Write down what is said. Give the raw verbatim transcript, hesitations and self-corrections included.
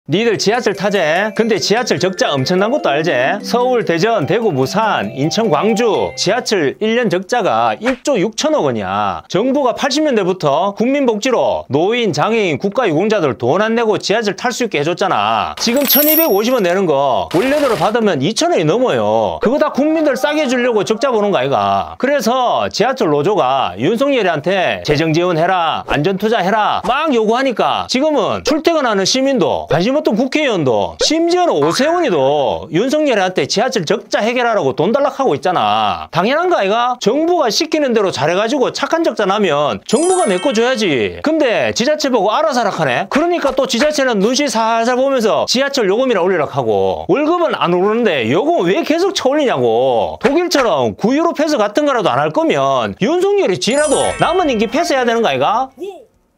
니들 지하철 타재? 근데 지하철 적자 엄청난 것도 알지? 서울, 대전, 대구, 부산, 인천, 광주 지하철 일 년 적자가 일조 육천억 원이야. 정부가 팔십 년대부터 국민복지로 노인, 장애인, 국가유공자들 돈 안 내고 지하철 탈 수 있게 해줬잖아. 지금 천이백오십 원 내는 거 원래대로 받으면 이천 원이 넘어요. 그거 다 국민들 싸게 주려고 적자 보는 거 아이가? 그래서 지하철 노조가 윤석열이한테 재정 지원해라, 안전투자 해라 막 요구하니까 지금은 출퇴근하는 시민도 관심 없던 국회의원도 심지어는 오세훈이도 윤석열한테 지하철 적자 해결하라고 돈 달라고 있잖아. 당연한 거 아이가? 정부가 시키는 대로 잘해가지고 착한 적자 나면 정부가 메꿔줘야지. 근데 지자체 보고 알아서 하락하네? 그러니까 또 지자체는 눈치 살살 보면서 지하철 요금이나 올리라 하고 월급은 안 오르는데 요금 왜 계속 쳐올리냐고. 독일처럼 구유로 폐쇄 같은 거라도 안 할 거면 윤석열이 지라도 남은 임기 폐쇄해야 되는 거 아이가?